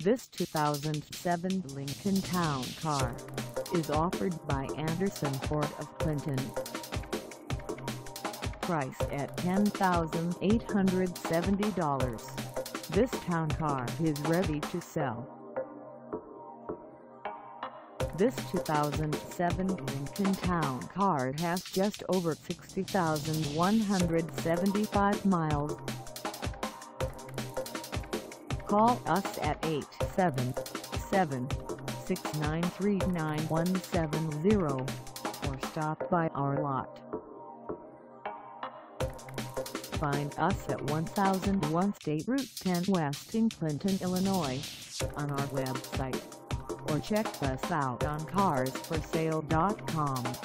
This 2007 Lincoln Town Car is offered by Anderson Ford of Clinton. Priced at $10,870, this town car is ready to sell. This 2007 Lincoln Town Car has just over 60,175 miles. Call us at 877-693-9170 or stop by our lot. Find us at 1001 State Route 10 West in Clinton, Illinois, on our website, or check us out on carsforsale.com.